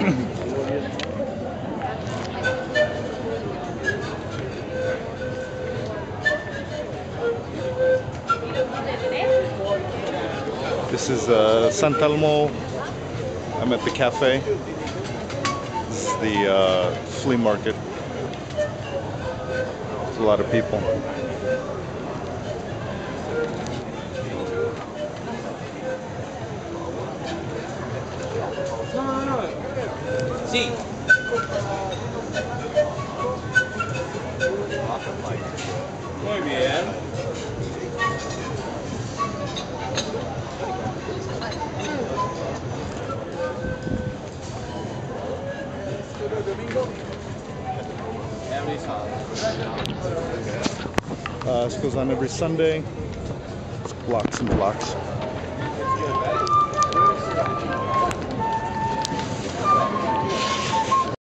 This is San Telmo. I'm at the cafe. This is the flea market. There's a lot of people. Sí. Muy bien. This goes on every Sunday. Blocks and blocks.